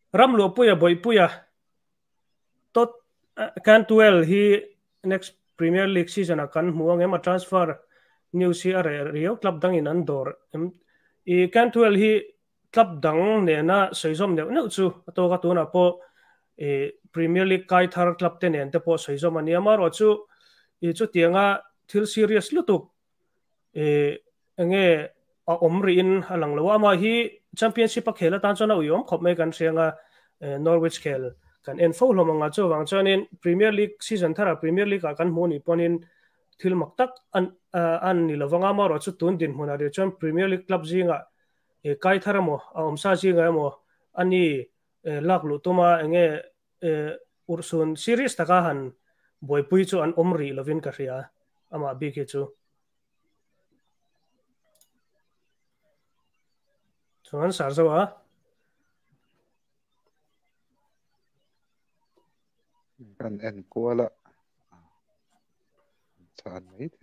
Ramlhpuia boipuia tot kan 12 hi next Premier League season akan muang ema transfer new si are rio club dang in andor I kan 12 hi club dang ne na soizom ne no chu to ka tu na po Premier League kai thar club ten en te po soizom ani amaro chu chu tianga thil serious lutuk nge a omri in alang lawa ma hi championship a khela tan chona uyom khop mai kan senga Norwich khel kan en fo lomanga chu wang chonin Premier League season thara Premier League a kan honi ponin thil maktak an ni lawanga ma ro chu tun din hona re chon Premier League club jinga kai thara mo a omsa jinga mo ani lak lu tuma nge ursun series taka han boipui chu an omri lovin ka ria ama bi ke chu chuan sar zo a kan en kuala chan mai the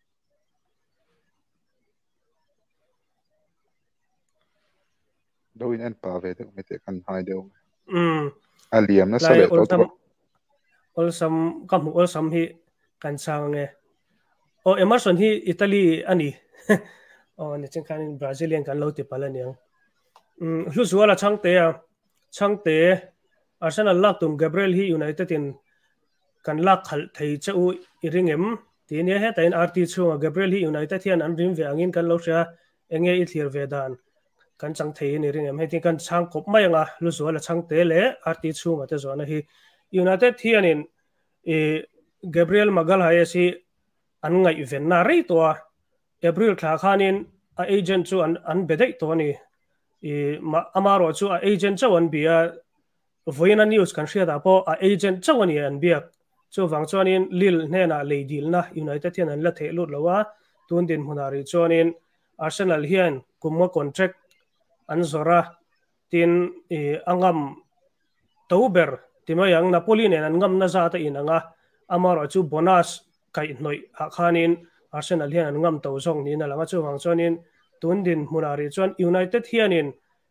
do in en pa ve de me te kan hai de aliam na lai sale to olsam kam olsam hi kan sang nge o Emerson hi Italy ani o ne chen kan Brazilian kan lo ti pala niang hlu zuala changte Arsenal lak tum Gabriel hi United in kan lak khal thei chau iringem ti ne he tain RT chunga Gabriel hi United hian an rim ve angin kan lo sha enge I thlir ve dan kan chang thei ni ringem he ti kan chang kop mai anga hlu zuala changte le RT chunga te zona hi United hian in Gabriel Magal hai si an ngai ven na rei to April kha khanin a agent chu an bedai to ni amaro chu a agent chu an bia voina news kan shia da po a agent chu ani an bia chu wang chuanin lil hena leidil na United hian an la the lut lawa tun din hunari chuanin Arsenal hian kumma contract an zora tin angam tober timayang Napoli nen an ngam na za ta inanga amaro chu bonus kai noi khanin Arsenal hian an ngam to zong ni na langa chu wang chuanin tun din hunari chuan United hianin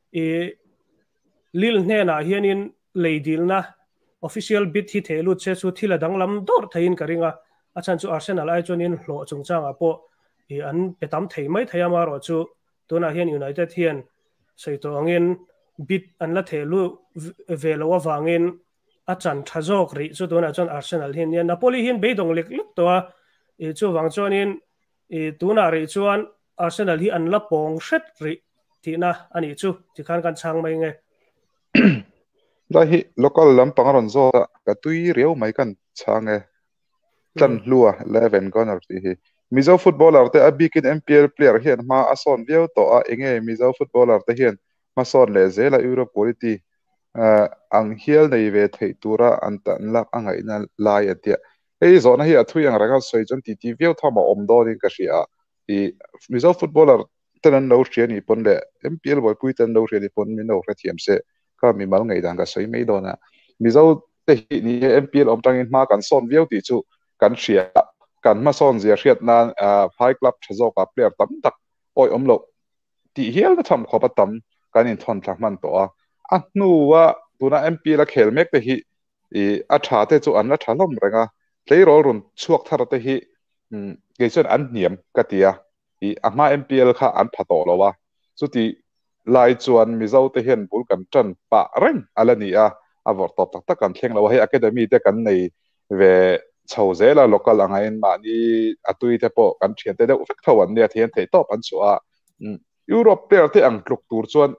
lil hena hianin leidil na official bid hi thelu che chu thila danglam dor thein karinga achan chu Arsenal ai chuanin hlo chungchanga po an petam thei mai thayama ro chu tuna hian United hian seito angin bid an la thelu velo wangin achan thazok ri chu tuna chuan Arsenal hian Napoli hian beidong lek lek to chu wang chuanin tuna ri chuan Arsenal hi an la pong shet ri tina ani chu ti khan kan chang mai nge da hi local lampang ron zo ka tui riau mai kan change tan lua 11 corner ti hi mizo footballer te abikin MPL player hian ma ason viau to a enge mizo footballer te hian ma son le zela Europe quality ang hial nei ve thei tura an tan lak angai na lai atia ei zona hi athui ang ranga soi chon ti viau thama om do ni ka ria i mizo footballer tan no riani pon le MPL boy pui tan no riani pon mi no ra thiam se ka mi mal ngai dang ka soi mei do na mizo te hi ni MPL om tangin ma kan son viau ti chu kan ria kan ma son zia riat na high club chazo ka player tam tak oi omlo ti hial na tham khopa tam kan in thon thak man to a nuwa tuna MPL a khel mek te hi a tha te chu an la thalom renga leirol run chuak thar te hi geison an niam katia ama MPL kha an phato lowa chuti lai chuan mizo te hian bul kan tran pa reng alani a vor top tak tak kan thleng lo he academy te kan nei ve chhozela local angain ma ni atui te po kan thian te deuh vek thawan ne thian thei top an chuwa Europe player te ang tluk tur chuan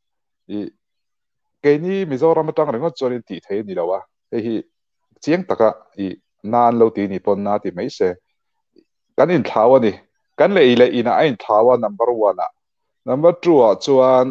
ke ni Mizoram atang rengot chuan ti thei ni lawa hi chiang taka nan lo ti ni pon na ti mai se kan in thawa ni kan le ina ain thawa number 1 number 2 chuan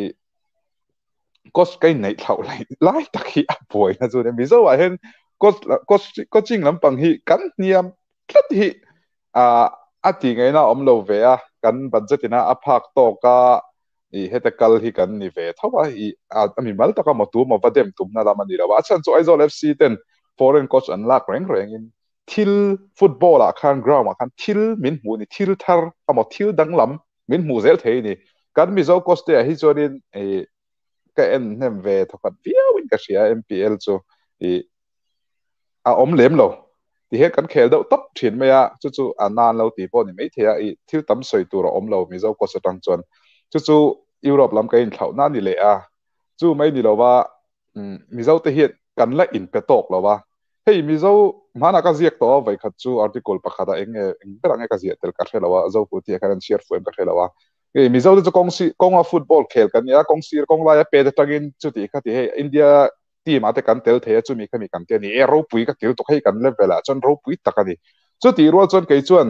cost kai nei thau lai tak hi a boy na chu ne mizo a hen coaching lampang hi kan niam tlat hi ati ngai na om lo ve a kan budget ina a phak to ka hetakal hi kan ni ve thawa hi ami mal taka motu mo vadem tumna la mani rawa chan chu aizol FC ten foreign coach an lak reng in thil football a khan ground a khan thil min mu ni thil thar amo thil danglam min mu zel thei ni kan mizo coach te hi chorin ka en nem ve thokat viawin ka sia MPL chu i a om lem lo ti he kan khel do top thin me ya chu anan lo ti po ni mai thia i thiu tam soi tur om lo mi zo ko satang chon chu Europe lam ka in thau na ni le a chu mai ni lo wa mi zo te hiat kan la in pe tok lo wa hei mi zo mana ka ziak to vai khat chu article pakhada eng berang ka ziak tel ka thela wa zo pu ti kan share fu em ka thela wa e mi zo chu kong a football khel kan ya kong sir kong la ya pe de tagin chu ti kha ti he India team ate kan tel the chu mi khami kan te ni e ro pui ka til to khai kan level a chon ro pui takani chu ti ro chon ke chuan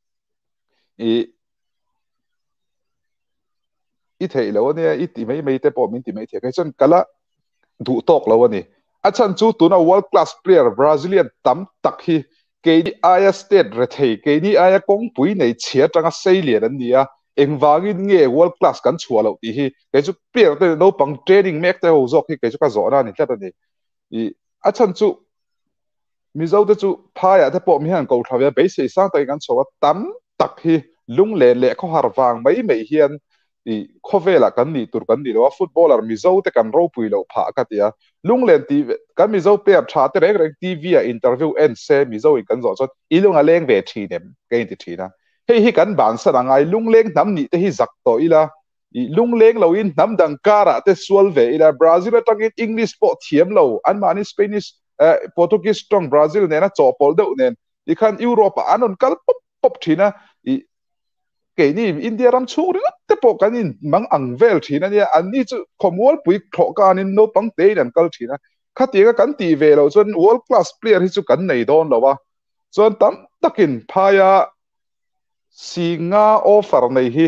i thei lo ne i ti mai te po min ti mai the ke chon kala du tok lo ni achan chu tuna world class player Brazilian tam tak hi ke ni aya state re thei ke ni aya kong pui nei chia tanga sei lian an nia engwangin nge world class kan chualo ti hi ke chu player te no pang training mek te ho zok hi ke chu ka zo na ni tla ni i achan chu mizo te chu phaya te po mi han ko thawya be sei sang tai kan chowa tam tak hi lung le kho har wang mai hian i khovela kan ni tur kan ni lo footballer mizo te kan ro pui lo pha ka tia lung len ti kan mizo pe tha te rek TV a interview en se mizo i kan zo chot i lunga leng ve thi nem ke ti thina hei hi kan ban sa ngai lung leng nam ni te hi zak to ila i lung leng lo in nam dang kara te sual ve ila Brazil atangin English po thiam lo an mani Spanish Portuguese tong Brazil nena chopol deuh nen i khan Europe anon kal pop thina i ke ni India ram chu ri te po kanin mang angvel thina ni an ni chu khomol pui kho kanin no pang te dan kal thina khati ka kan ti ve lo chon world class player hi chu kan nei don lo wa chon tam takin phaya singa offer nei hi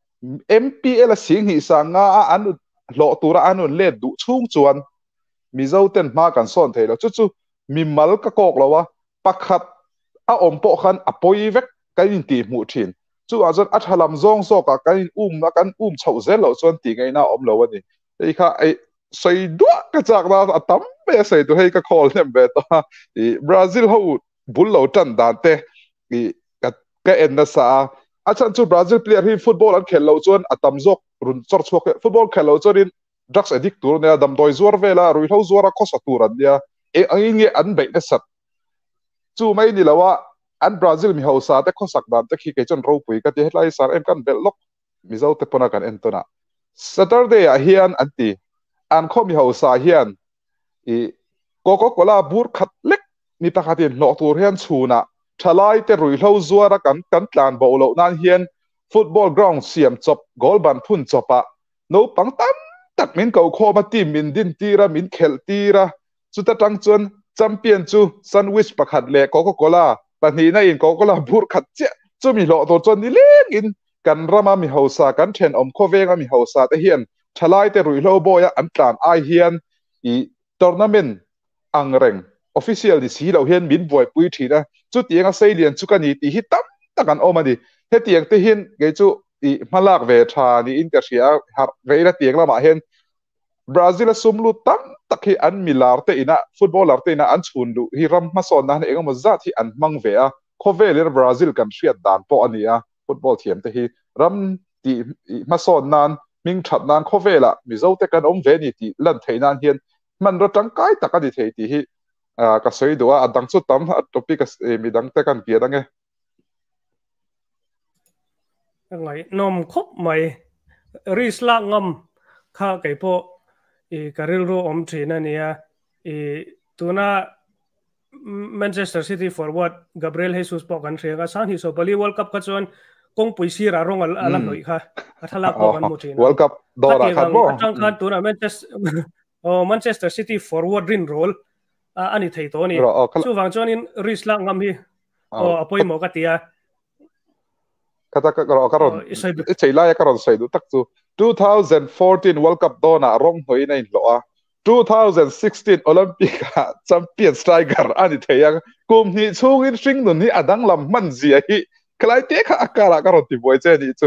MPL sing hi sa nga an lo tura anun le du chung chuan mizo ten ma kan son thelo chu mi mal ka kok lawa pakhat a om po khan apoi vek kain ti mu thin chu azan athalam zong so ka kain na kan chho zel lo chon ti ngai na om lo ani ei kha ai sei do ka chak na atam be sei to hei ka khol nem be to i Brazil ho bul lo tan dan te i ka en na sa achan chu Brazil player hi football an khel lo chon atam zok run chor chok football khel lo chorin drugs addict tur ne dam doi zuar vela rui ho zuara ko sa tur an dia e angin nge an be na sat chu mai ni lawa an Brazil mi hausa te kho sak dan te khi ke chon ro pui ka te hetlai sar em kan bel lok mi zo te pona kan entona Saturday a hian anti an kho mi hausa hian i Coca-Cola bur khat lek ni pakhatin lo tur hian chuna thalai te rui ho zuara kan tlan bo lo nan hian football ground siam chop gol ban phun chopa no pang tam tak min ko kho ma team min din tira min khel tira chu ta tang chon champion chu sandwich pakhat le Coca-Cola pani na in Coca-Cola bur khat che chu mi lo to chon ni leng in kan rama mi hausa kan then om kho venga mi hausa te hian thalai te rui lo boya an tlan ai hian i tournament angreng official di si lo hian min boy pui thina chu tianga seilian chu kan ni ti hi tam takan omani he tiang te hin ge chu i malak ve tha ni in ka ria har veila tiang lama hen Brazil sumlu tam takhi an milar te ina footballer te ina an chhun lu hi ram ma son na engam za thi an mang ve a khovel Brazil kan hriat dan po ania football thiam te hi ram ti ma son nan ming that nan khovela mizo te kan om ve ni ti lan theinan hian man ro tang kai takani thei ti hi ka soi do a dang chu tam topic mi dang te kan pia dange ngai nom khop mai risla ngam kha kai po e karil ro om thina nia e tuna Manchester City forward Gabriel Jesus po kan thega san hi so bali world cup ka chon kong puisi ra rong alam loi kha athala po kan mu thina world cup dora khat bo atang khan tuna Manchester City forward rin role ani thei to ni chu wang chon in risla ngam hi apoi mo ka tia kata ka karon cheila ya karon sai du tak chu 2014 World Cup dona rong hoi nei lo a 2016 Olympic champion striker ani theyang kum ni chungin string nun ni adang lam man zia hi klai te kha akara karon ti boy che ni chu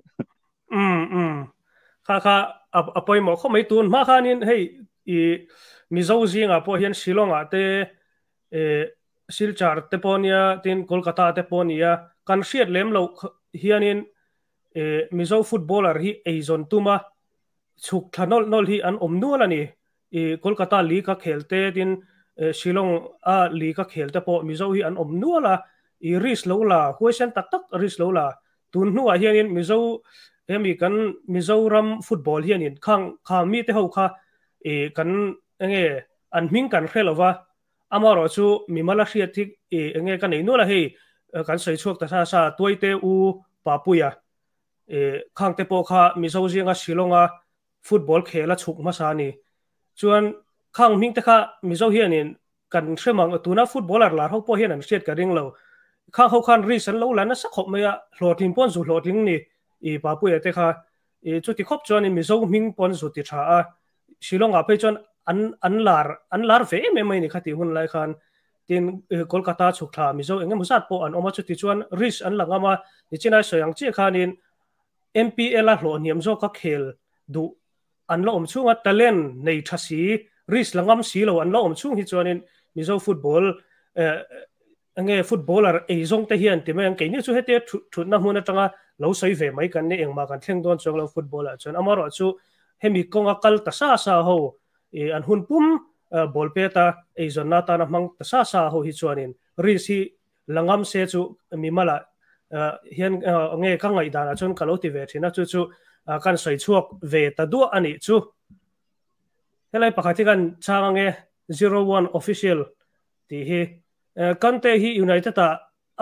kha apoi mo kho mai tun ma khanin hei i mizo zinga po hian Shillonga te Silchar te ponia tin Kolkata te ponia kan hriat lem lo hianin mizo footballer hi eizon tuma chuk thanol nol hi an omnual ani Kolkata League ka khelte din Shillong a League ka khelte po mizo hi an omnuala ris lo la question tak tak ris lo la tun nu a hianin mizo emi kan Mizoram football hianin khang mi te ho kha kan enge an ming kan khelova amaro chu mimala hriat thik enge kan nei nu la hei kan sei chuak ta sa toite u papuya khang te po kha mizo zinga Shillonga football khela chuk ma sa ni chuan khang ming te kha mizo hianin kan hremang tuna footballer la ho po hian an hriat ka ring lo khang ho khan reason lo lana sa khop maya hlotin pon zu hloting ni papuya te kha chu ti khop chuan mizo ming pon zu ti tha a Shillonga pe chuan an lar ve me mai ni khati hun lai khan tin Kolkata chuk tha mizo engem musat po an oma chu ti chuan risk an langama ni china soyang chi khanin MPL a hlo niam zo ka khel du an lo om chunga talent nei thasi risk langam si lo an lo om chung hi chuanin mizo football ange footballer ei zong te hian ti mai ang ke ni chu hete thut na hmuna tanga lo sei ve mai kan ne engma kan thleng don chong lo footballer chuan amaro chu hemi konga kal ta sa ho an hun pum ball peta ei zonna ta na mang ta sa ho hi chuanin risk hi langam se chu mi mala hian nge ka ngai dana chon kaloti ve thina chu kan sei chuak ve ta du ani chu helai pakhati kan changa nge 01 official ti hi kante hi United ta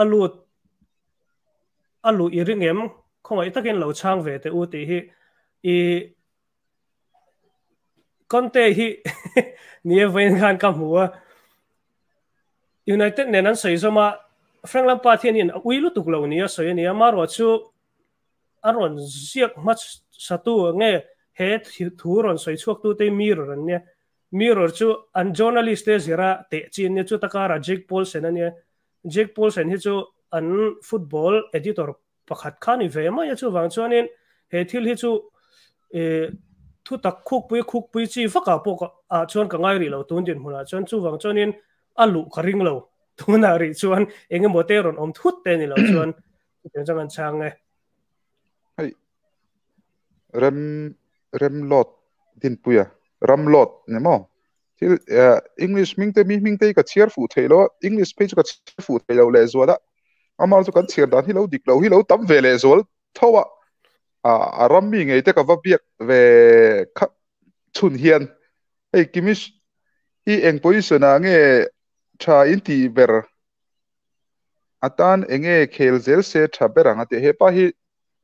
alu iringem khongai takin lo chang ve te u ti hi kante hi nie vein khan kam huwa United ne nan sei zoma Frank Lampard hianin uilu tuklo ni a sei ni amaro chu aron ziak match satu nge he thuron sei chuak tu te mirror ne mirror chu an journalist te zira te chin ne chu takara Jake Paulsen ania Jake Paulsen hi chu an football editor pakhat khani ve ma ya chu wang chuanin he thil hi chu thu tak khuk pui chi faka pok a chuan ka ngai ri lo tun din huna chuan chu wang chuanin alu kharing lo tuna ri chuan enge moteron om thut te ni lo chuan jangan chang nge rem lot din puya ram lot ne mo til English ming te ka cheer fu thelo English page ka cheer fu thelo le zoda amar chu kan cheer dan hi lo tam ve le zol thowa a ram mi ngei te ka va biak ve chun hian ei kimish hi eng position a nge tha inti ber atan enge khel zel se tha berang ate he pa hi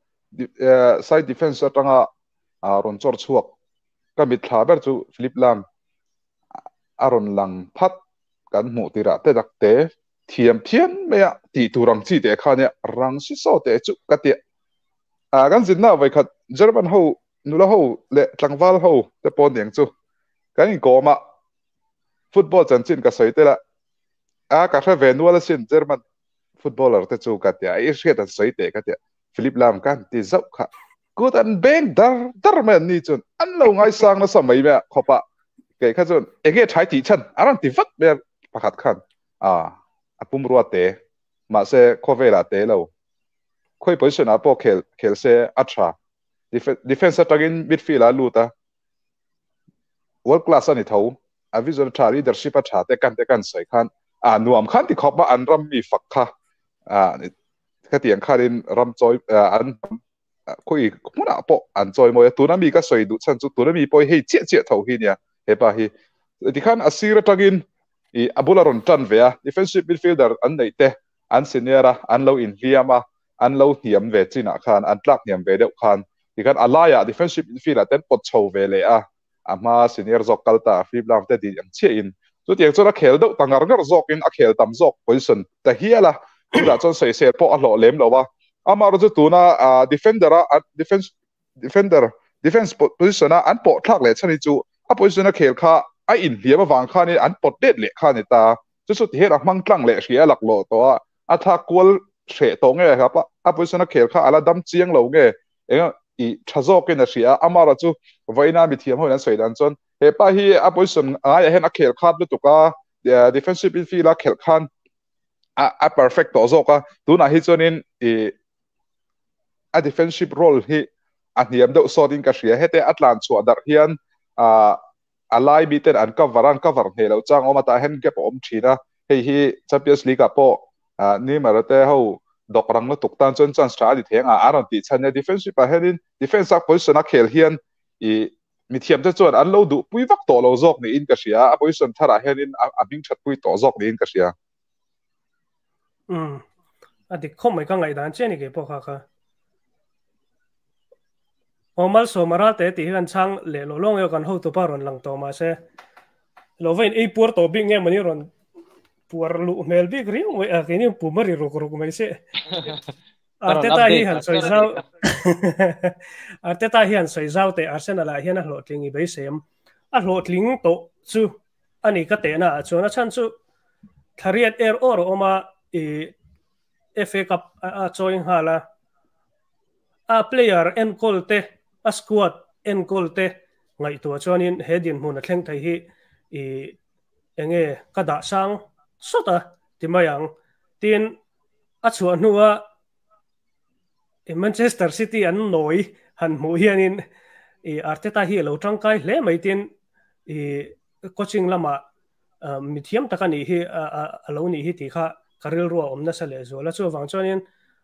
side defense atanga ron chor chuak kamit thla ber chu Philip Lam aron lang phat kan mu tira te dak te thiam me ti turang chi te khane rang si so te chu katia gan zinna vai khat German ho nula ho le tlangwal ho te pon deng chu kan goma football chan chin ka sei te la ka thra venual sin German footballer te chu katia ai hriat an sei te katia Philip Lam kan ti zau kha good and bang dar man ni chun an lo ngai sang na samai me khopa ke kha chun enge thai ti chan aran ti vat me pakhat khan apum ruate ma se khovela te lo khoi position apo khel se atra defense attacking midfield aluta world class ani thau avision tha leadership tha te kan sai khan nuam khan ti khop ma an ram mi fakha khatiang kharin ram choi an khoi muna po an choi mo tu na mi ka soi du chan chu tu na mi poi hei che thau hi nia he pa hi ti khan asira tagin abularon tan ve defensive midfielder an nei te an seniora an lo in viama an lo hiam ve china khan an tlak hiam ve deuh khan ti khan alaya defensive midfielder ten pot chho ve le ama senior zokal ta Philip Lam te di ang che in chu tiang chu na khel deuh tangar ngar zok in a khel tam zok position ta hiala da chon sei se po a lo lem lo wa amaro chu tuna defense position an po thak le chani chu a position a khel kha a in hiam awang kha ni an pot det le kha ni ta chu ti he rak mang tlang le hria lak lo to a tha kwal hre to nge kha pa a position a khel kha ala dam chiang lo nge enga I thazok in a hria amaro chu voina mi thiam ho na sei dan chon he pa hi a position a hen a khel khat lu tuka defensive midfield a khel khan a perfect to zoka tuna hi chonin a defensive role hi an hiam do so din ka hria hete atlan chu dar hian alai mi ten an cover helo chang oma ta hen gap om thina hei hi Champions League po ni marate ho dokrang no tuktan chon chan stra di thenga aron ti chanya defensive pa henin defense a position a khel hian I mi thiam te chon an lo du pui vak to lo zok ni in ka hria a position thara henin a bing that pui to zok ni in ka hria adik khom mai ka ngai dan cheni ke po kha omal so marate ti han chang le lo long yo kan ho to paron lang to ma se lo vein ei pur to bing nge mani ron puar lu mel big ring we a kini pumari rok mai se Arteta hi han soi zau Arteta hi han soi zau te Arsenal a hian a hlot ling I be sem a hlot ling to chu ani ka te na chona chan chu thariat or oma FA Cup a join hala a player en kolte a squad en kolte ngai to chonin hedin mun a thleng thai hi enge kada sang sota timayang tin a chuan nuwa Manchester City an noi han mu hianin Arteta hi lo tangkai hle mai tin coaching lama mithiam takani hi alo ni hi ti kha karil ro omna sale zo la chu wang chonin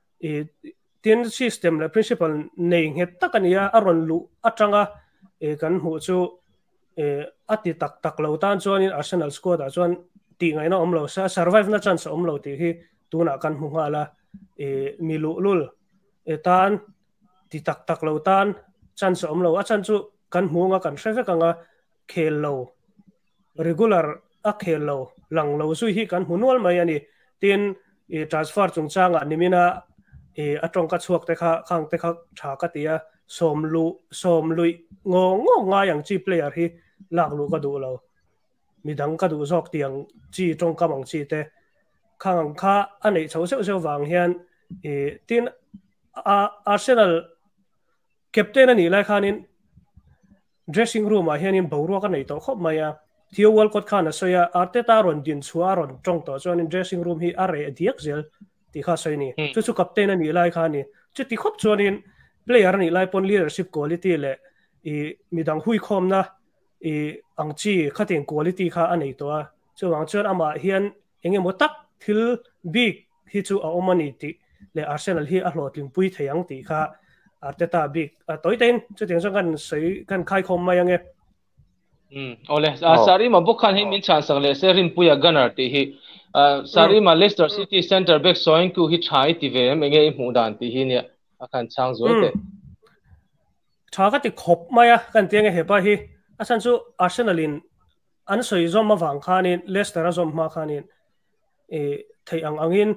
tin system la principle nei nge takania aron lu atanga kan hu chu ati tak lo tan chonin Arsenal squad a chon ti ngai na omlo sa survive na chance omlo ti hi tuna kan hu ngala milu lul tan ti tak lo tan chance omlo a chan chu kan hu nga kan hre ka nga khel lo regular a khel lo lang lo su hi kan hunwal mai ani tin transfer chung changa nimina atong ka chuak te kha khang te kha tha ka tia som lui ngo nga yang chi player hi lak lu ka du lo midang ka du zok tiang chi tong ka mang chi te khang kha anei chho seu wang hian tin Arsenal captain ani lai khanin dressing room a hianin boru ka nei to khop maya Theo Walcott khana soya Arteta ron din chuaron tong to chuan dressing room hi are diak zel ti kha soini chu captain ani lai khani chu ti khop chuanin player ani lai pon leadership quality le midang hui khomna angchi khatin quality kha anei to a chu wang chuan ama hian enge motak thil big hi chu a omani ti le Arsenal hi a hlotling pui theyang ti kha Arteta big toiten chu tiang kan sei kan khai khom mai ange ole sari ma bukhan hi min chan sang le serin puya gunner ti hi sari ma Leicester City center back soin ku hi thai ti ve menge mu dan ti hi ne akan chang zoi te tha ka ti khop maya kan tiang he pa hi asan chu Arsenal in an soi zom ma wang khanin Leicester zom ma khanin thei angin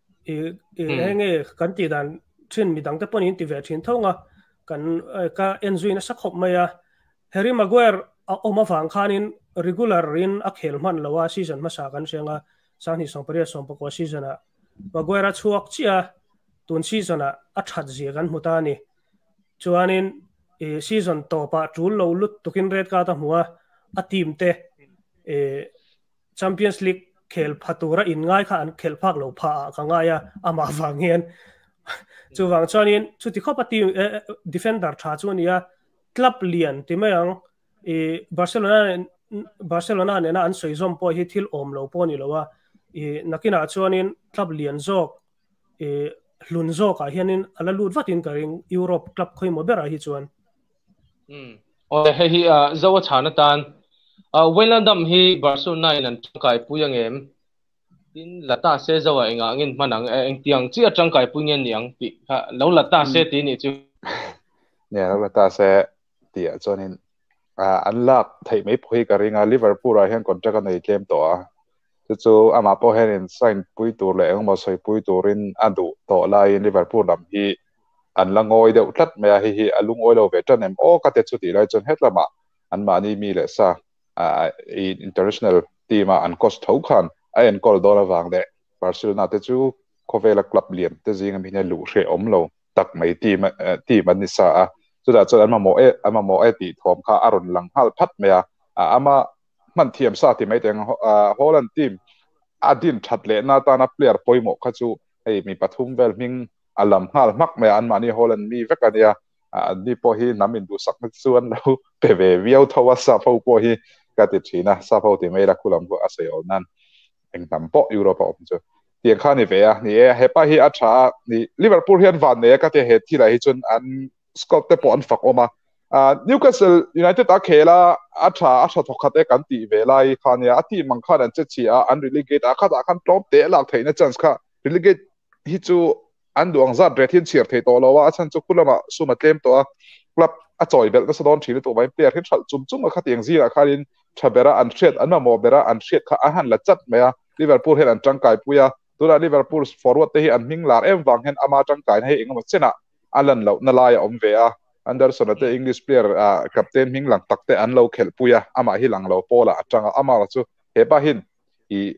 henge kan ti dan thin midang te ponin ti ve thin thonga kan ka enzuina sa khop maya Harry Maguire oma wang khanin regular in a khel man lawa season ma sa kan senga sani songpare sompako season a Maguire chuak chia tun season a that je kan mutani chuanin season to pa tul lo lut tukin red ka ta huwa a team te Champions League khel phatura in ngai kha an khel phak lo pha ka ngaya ama wanghian chu wang chonin chu ti khopa team defender tha chuania club lian timayang Barcelona ne na an soi zom po hi thil om lo po ni lowa nakina chuanin club lian zok hlun zok a hianin ala lut vatin karing Europe club khoi mo bera hi chuan hi Zawhna Chhanna tan Wenlandam hi Barcelona in an kai puyang em tin lata se zawa enga ngin manang eng tiang chi atang kai puyen niang pi lo lata se ti ni chu ne lo lata se ti a chonin unlock thei mai phui ka ringa Liverpool a hian contract nei claim to a chu ama po hen sign pui tur le eng ma soi pui turin adu to lai Liverpool lam hi an langoi deuh tlat me a hi alung oi lo ve tan em o ka te chu ti lai chon hetlama an mani mi le sa international team an cost thau khan a en kol dola wang de Barcelona te chu Kovela club liam te jinga mi ne lu hre om lo tak mai team an ni sa a chu da chon ama mo e ti thom kha aron lang hal phat me a ama man thiam sa ti mai teng Holland team adin that le na ta na player poimo kha chu ei mi pathum vel ming alam hal mak me an mani Holland mi vekania ni po hi namin du sak na chuan lo pe ve viau thawa sa pho po hi ka ti thina sa pho ti mai la khulam ko aseo nan eng tam po Europe om chu tiang kha ni ve a ni e hepa hi a tha ni Liverpool hian van ne ka te he thi lai chun an Scott te po an fak oma Newcastle United a khela a tha thokhate kan ti ve lai khania ati mang kha an che chi a an relegate a kha da khan plom te lak theina chance kha relegate hi chu an duang zat rethin chir thei to lo wa chan chu kulama suma tlem to a club a choi bel na sadon thil to bai player hin thal chum a kha tiang zira khalin thabera an thret an mo bera an thret kha a han la chat maya Liverpool hen an tangkai puya tura Liverpool forward te hi an ming lar em wang hen ama tangkai he engam chena alan lo na lai om ve a Anderson ate English player captain ming lang takte an lo khel puya ama hi lang lo pola atanga ama chu heba hin I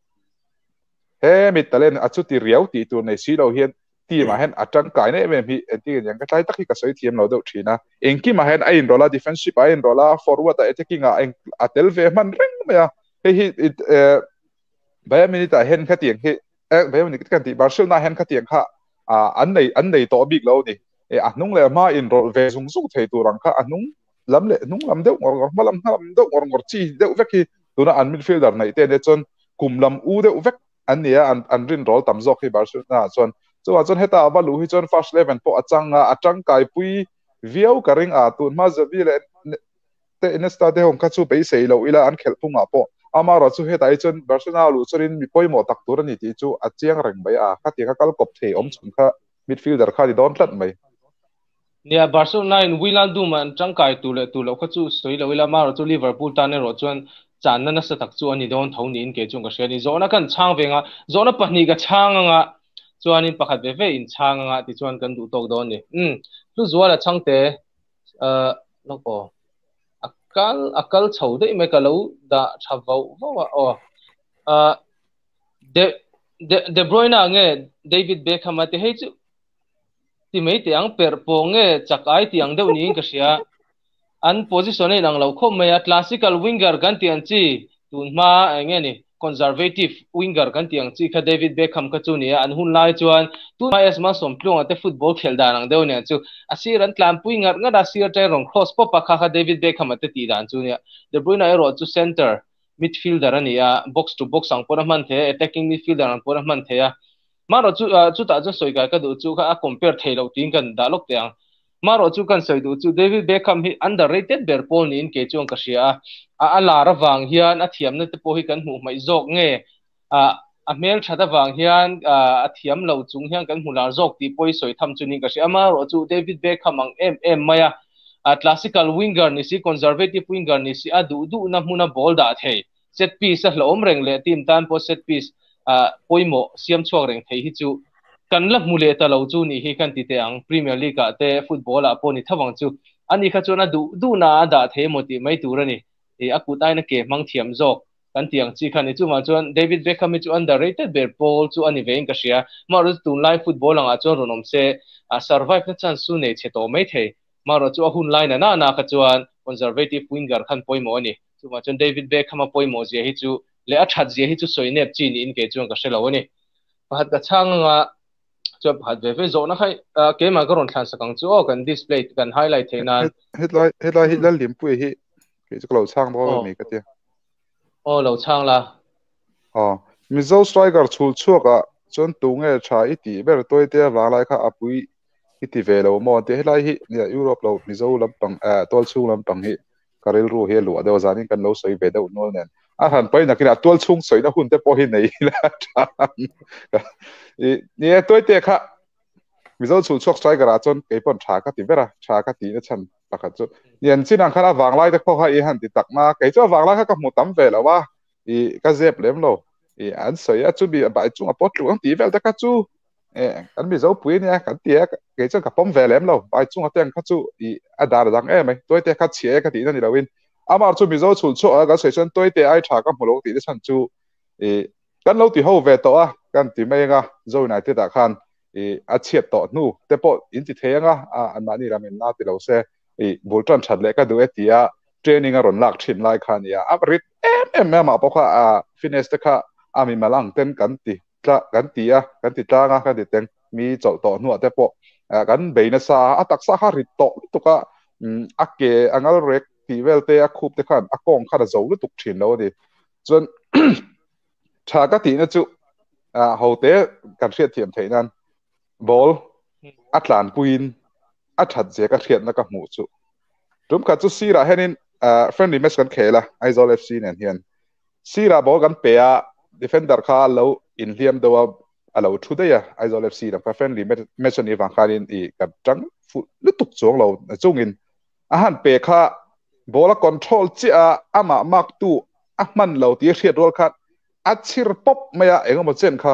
he mi talen achu ti riau ti tu nei si lo hian ti ma hen atang kai ne em hi ti yang ka tai takhi ka soi thiam lo do thina engki ma hen ain rola defensive ain rola forward attacking a eng atel ve man ring ma he hi Bayern Munich ta hen kha tiang he Bayern Munich kan ti Barcelona hen kha tiang kha an nei to big lo ni anung le ma in rol ve zung zung thei tu rang kha anung lam deuh ngor malam deuh ngor chi deuh veki tuna an midfielder nei te ne chon kum lam u deuh vek an nia an rin rol tam zok hi Barcelona chon heta abalu hi chon first 11 po atang kai pui viau karing a tu ma zavi le te inesta de hom kha chu pe sei lo ila an khel punga po ama ro chu heta chon Barcelona lu chorin mi poimo tak tur ni ti chu achiang reng bai a kha ti ka kal kop the om chun kha midfielder kha di don tlat mai nia Barcelona in Wijnaldum an tangkai tu lo kha chu soi lo ila ma ro chu Liverpool ta ne ro chuan chan na sa tak chu ani don thau ni in ke chung ka shani zona kan chang venga zona pahni ka chang nga chuan in pakhat ve in chang nga ti chuan kan du tok don ni tu zuala changte loko akal chho de me ka lo da thavau wa o de Bruyne nge David Beckham ate he chu ti mei te ang per po nge chakai ti ang deuh ni ka sia an position ei nang lo khom me a classical winger kan ti an chi tunma nge ni conservative winger kan ti ang chi kha David Beckham ka chu ni an hun lai chuan tu ma es ma som plong ate football khel da nang deuh ni chu asir an tlam pui ngar nga da sir tai rong cross po pa kha David Beckham ate ti dan chu ni De Bruyne ro chu center midfielder ani a box to box ang pora man the attacking midfielder ang pora man the a maro chu ta chu soi ka du chu kha compare thelo ting kan da lok teang maro chu kan soi du chu David Beckham hi underrated ber pol ni in ke chuang ka sia a la ra wang hian a thiam na te po hi kan hu mai zok nge a mel thada wang hian a thiam lo chung hian kan hu lar zok ti poi soi tham chu ni ka sia maro chu David Beckham ang em maya classical winger ni si conservative winger ni si a du na huna ball da thei set piece a hlom reng le team tan po set piece poimo siam chuak reng thei hi chu kan la mule ta lo chu ni hi kan ti te ang Premier League te football a poni thawang chu ani kha chona du na da the moti mai turani akutai na ke mang thiam jok kan tiang chi khani chu ma chuan David Beckham chu underrated ber pol chu ani vein ka sia maru tu live football anga chu ronom se survive na chance su ne che to mai thei maru chu hun line na ka chuan conservative winger khan poimo ani chu ma chuan David Beckham poimo je hi chu le a that je hi chu soinep chi ni in ke chuan ka selo ani pahat ka changa chu pahat ve zo na khai ke ma ka ron thlan sakang chu kan display kan highlight thenan headline lim pui hi ke chu lo chang bo mi ka tia lo chang la mizo striker chul chuaka chon tunge tha iti ber toi te wa lai kha apui iti velo mo te helai hi Europe lo mizo lampang tol chung lampang hi karil ru he lu ade wazani kan lo soi ve deuh nol nen a han pai na kina tol chung soi na hun te po hi nei la ni toi te kha mizo chul chuak striker a chon ke pon tha ka ti vera tha ka ti na chan pakhat chu nian chin ang khana wang lai te kho ha i han ti takma ke chu wang lai kha ka mu tam ve lo wa ka zep lem lo an soi a chu bi bai chung a pot lu ang ti vel ta ka chu kan mi zo pui nia kan tia ke chu ka pom ve lem lo bai chung a teng kha chu a dar dang mai toi te kha chie ka ti na ni lawin amar chu mi zo chul chu a ga soi chen toi te ai tha ka mu lo ti de chan chu kan lo ti ho ve to a kan ti mai nga zo na te ta khan a chiat to nu te po in ti thenga an ma ni ramen na ti lo se bultan that le ka du etia training a ron lak thin lai khan ya abrit ma po kha fitness te kha ami malang ten kan ti tla kan ti tla nga ka ti ten mi chol to nu te po kan beina sa atak sa ha rito to ka ake angal rek ti velte a khup te khan akong kha zo lu tuk thin lo ni chon tha ka ti na chu hote kan hriat thiam theinan ball atlan puin a that je ka hriat na ka mu chu tum kha chu sira henin friendly match kan khela Aizawl FC nen hian sira ball kan pe a defender kha lo in hliam do alo thu de ya Aizawl FC da ka friendly match ni wang kharin I kan tang fu lu tuk chong lo chungin a han pe kha ball control chi a ama mak tu a man lo ti hriat rol kha a chir pop maya engemaw chen kha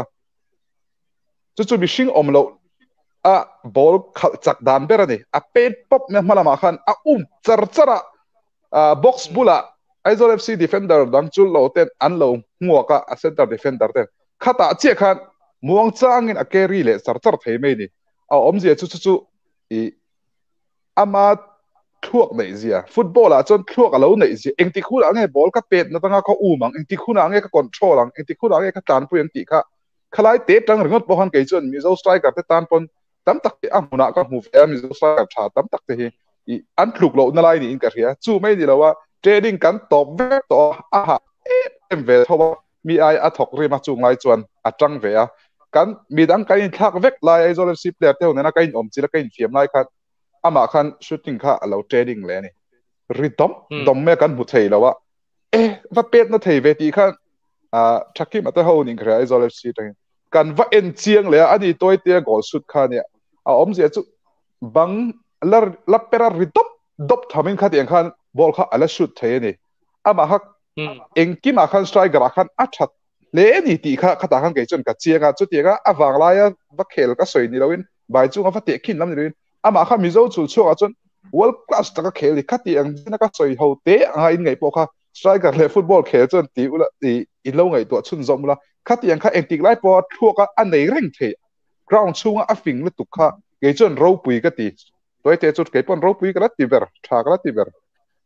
chu mi hring om lo a ball khal chak dan berani a pet pop me malama khan a chara box bula Aizawl FC defender dang chul lo ten an lo nguaka a center defender ten khata che khan muang changin a carry le char thei mai ni a omje chu I ama thuak nei zia football a chon thuak a lo nei zia engti khula nge ball ka pet na tanga ko umang engti khuna nge ka control ang engti khuna nge ka tan pu enti kha khalai te tang ringot bohan ke chon mizo striker te tan pon tam tak te amuna ka mu fe mizo striker tha tam tak te hi I an thluk lo na lai ni in ka ria chu mai ni lawa trading kan top ve to aha em ve thowa mi ai a thok ri ma chung lai chuan a tang ve a kan midang kain thak vek lai Aizawl FC player te na kain om chila kain fiam lai khat ama khan shooting kha alo trading le ni ridom dom me kan mu thei lawa va pet na thei ve ti khan thaki ma ta ho ning khra Aizawl FC tang kan va en chiang le ani toy te goal shoot kha ne a om je chu bang la pera ridop dop thamin kha tiang khan ball kha ala shoot thei ni ama hak engki ma khan striker khan a that le ni ti kha khata khan ke chon ka chianga chu tianga awang la ya va khel ka soi ni lawin bai chu va te khin lam ni lawin ama kha mizo chul chu a chon world class ta ka khel kha ti ang na ka soi ho te anga in ngai po kha striker le football khel chon ti ula ti in lo ngai to chun zom la kha ti ang kha engtik lai po thuaka an nei reng the ground chunga a fing le tu kha ke chon ro pui ka ti toy te chut ke pon ro pui ka ti ber tha ka ti ber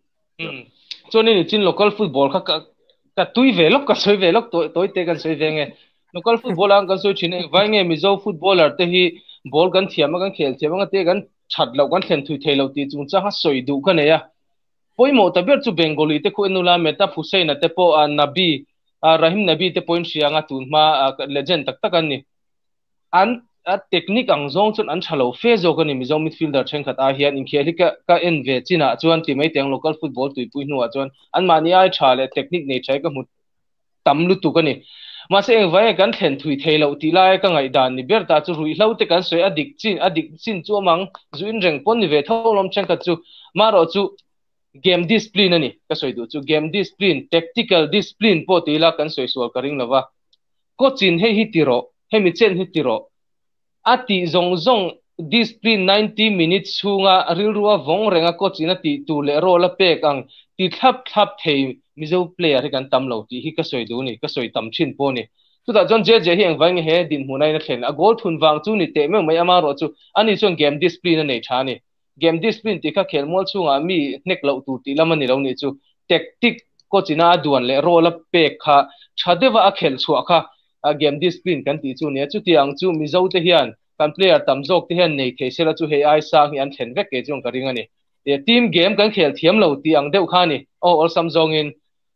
cho nên trên local football ka tui ve lok ka soi ve lok toy te kan soi ve nge local football ang kan soi chine vai nge mizo footballer te hi ball kan thiam kan khel thiam nga te kan that lo kan thlen thui thei lo ti chung cha ha soi du ka ne ya poimo ta ber chu bengali te khu enula meta fusaina te po nabi rahim nabi te point sianga tun ma legend tak tak an ni an technique ang zong chun an thalo fe zo ka ni mizo midfielder thren khat a hian in kheli ka en ve china chuan ti mai teng local football tui pui nuwa chuan an mani ai thale technique nei thai ka mu tam lu tu ka ni ma se vai kan thlen thui thei lo ti lai ka ngai dan ni ber ta chu rui hlo te kan soi adik chin chu mang zuin reng pon ni ve tholom chen ka chu ma ro chu game discipline ani ka soi du chu game discipline tactical discipline po ti la kan soi sual ka ring lawa coachin he hi tiro he mi chen hi tiro ati zong discipline 90 minutes hunga rilruwa vong renga coachina ti tu le ro la pek ang ti thap thei mizo player kan tam lo ti hi ka soi du ni ka soi tam thin po ni tu da jon je hi ang wang he din hunai na thlen a gol thun wang chu ni te me mai ama ro chu ani chon game discipline nei tha ni game discipline ti kha khel mol chunga mi nek lo tu ti lamani lo ni chu tactic coachina duan le ro la pek kha chadewa a khel chua kha game discipline kan ti chu ne chu tiang chu mizo te hian kan player tamjok te hian nei thei sela chu he ai sa hi an thlen vek ke chung ka ring ani te team game kan khel thiam lo ti ang deuh kha ni all samjong in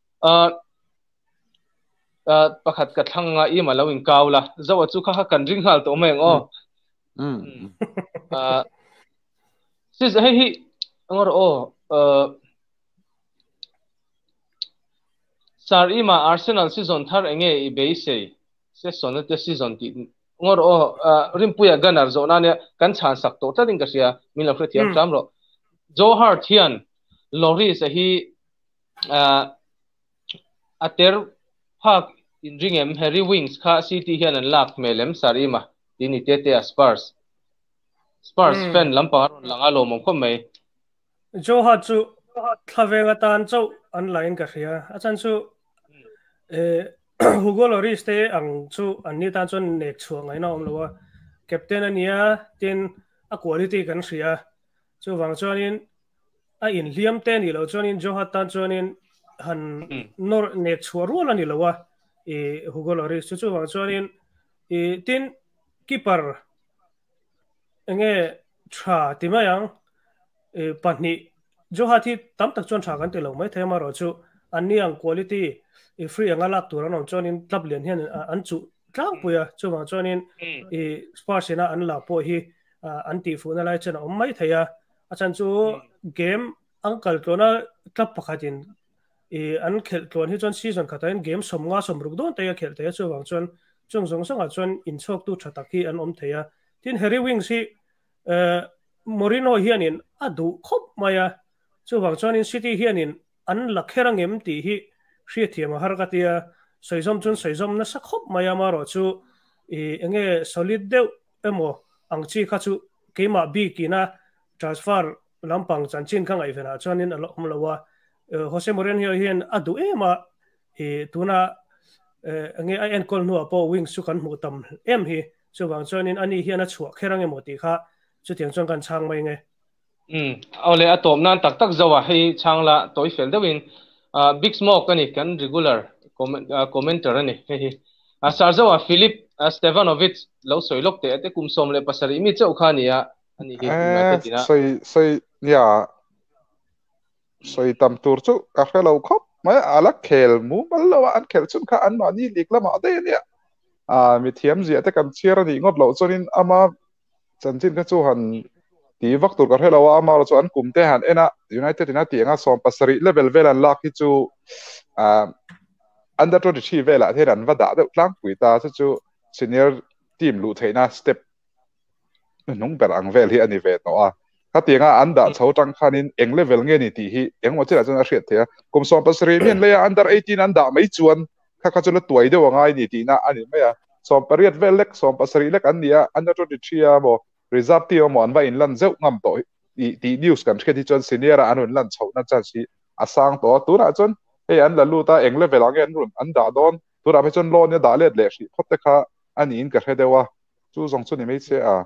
pakhat ka thanga I ma lo in kaula zawa chu kha kan ring hal to meng sis hi angor sar ima Arsenal season thar enge I beise se sonate season ti ngor rimpuya ganar zo na ne kan chan sak to tading ka sia min la thiam tram ro jo har thian lori se hi ater phak in ringem Harry Wings kha city hian an lak melem sarima tini te Spurs fan lampar langa lo mom khom mai jo ha chu thavenga tan chu online ka ria achan chu Hugo Lloris te ang chu anni tan chon nek chuang ai na om lo captain ania tin a quality kan ria chu wang chuanin a in liam te ni lo chuanin jo ha tan chuanin han nor nek chuar ro ani lo Hugo Lloris chu wang chuanin tin keeper enge tra ti mai ang pani jo ha thi tam tak chon tha kan te lo mai thema ro chu ani ang quality free anga lak tur an chon in club lian hian an chu tlang puya chu wang chon in sports ina an la po hi an ti fu na lai chen om mai thaya achan chu game uncle tona club pakhatin an khel ton hi chon season khatain game somnga somruk don te khel te chu wang chon chung song song a chon in chok tu thatak hi an om theya tin Harry Wings hi Morino hianin adu khop maya chu wang chon in city hianin an lakherang em ti hi hria thiam har katia soizom chun soizom na sakhop maya ma ro chu enge solid deu emo angchi kha chu keima bi kina transfer lampang chanchin khang ai vena chonin alom lawa Jose Moreno hian adu ema tuna enge en kol nu apo wing su kan mu tam em hi chu wang chonin ani hian a chuak kherang emo ti kha chu tiang chong kan chang mai nge ole atom nan tak tak zawa hei changla toy fel dewin big smoke ani kan regular commenter ani he sarzawa Philip Stevanovic lo soilok te ate kumsom le pasari mi chau khania ani hi united ina soi ya soi tam tur chu ka khelo khop mai alak khel mu ballo an khel chun kha an ma ni likla ma de ne mi thiam zia te kan chiar ni ngot lo chonin ama chanchin ka chu han ti vak tur ka khelo ama ro chu an kumte han ena united ina ti anga som pasari level velan lak hi chu under 23 vela the ran va da de tlang pui ta chu senior team lu theina step nung ber ang vel hi ani ve no a ka tinga anda chho tang khanin eng level nge ni ti hi eng mo chira chana hriat thea kum som pasri mian le under 18 anda mai chuan kha chula tuai de wangai ni ti na ani maya som pariat vel lek som pasri lek an nia under 23 a mo reserve ti mo an va in lan zeu ngam to ti news kan kheti chon senior anun lan chho na chan si asang to tu na chon he an la lu ta eng level ang en run anda don tu ra pe chon lo ne da let le shi khotte kha ani in ka hedewa chu zong chu ni mai che a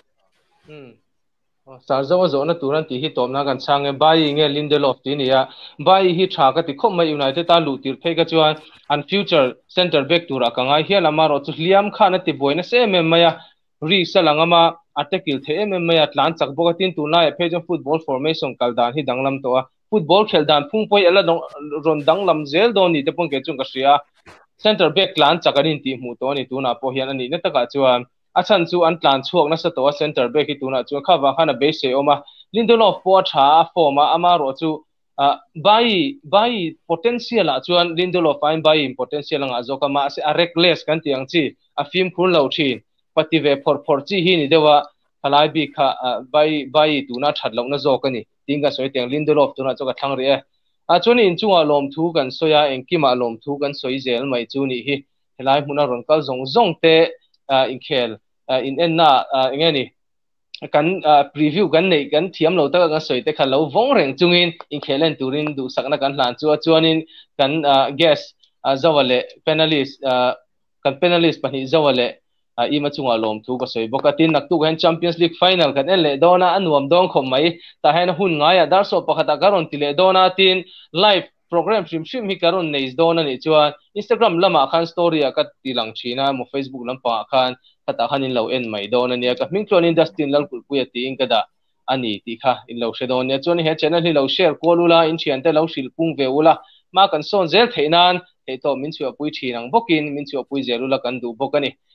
sarzawa zona turan ti hi tomna kan change bai nge Lindelof ti nia bai hi tha ka ti khom mai united ta lu tir phei ka chuan an future center back tura ka ngai hian amaro chu liam khana ti boina se em maya ri salangama atakil the em maya tlan chak boka tin tu na phei jong football formation kaldan hi danglam to a football kheldan phungpoi ala ron danglam zel don ni te pon ke chung ka sia center back tlan chakarin ti mu to ni tu na po hian ani na taka chuan achan chu an tlan chuak na sa to center back hi tuna chu kha wa khana base oma Lindelof po tha forma amaro chu bai potential a chuan Lindelof fine bai potential anga zoka ma se a reckless kan tiang chi a film khun lo thin pative for chi hi ni dewa halai bi kha bai tuna thatlo na zoka ni tinga soi tiang Lindelof tuna chu ka thang re a chuni in chunga lom thu kan soya engkima lom thu kan soi zel mai chu ni hi helai huna ron kal zong te in khel in enna ngeni kan preview kan nei kan thiam lo ta ka soi te kha lo vong reng chungin in khelen turin du sakna kan hlan chuanin kan guest zawale panelist kan panelist pani zawale ima chunga lom thu ka soi bokatin nak tu hen Champions League final kan ele dona anuam dong khom mai ta hen hun ngaya dar so pakhata garon tile dona tin live program shim hi karon neis dona ni chuan Instagram lama khan story ka tilang china mo Facebook lam pa khan kata khanin lo en mai dona ni ka mingklon in Dustin Lalkulhpuia ti in kada ani ti kha in lo shedon ne chuan he channel hi lo share kolula in chian te lo shil pung veula ma kan son zel theinan he to min chu pui thinang bokin min chu pui zelula kan du bokani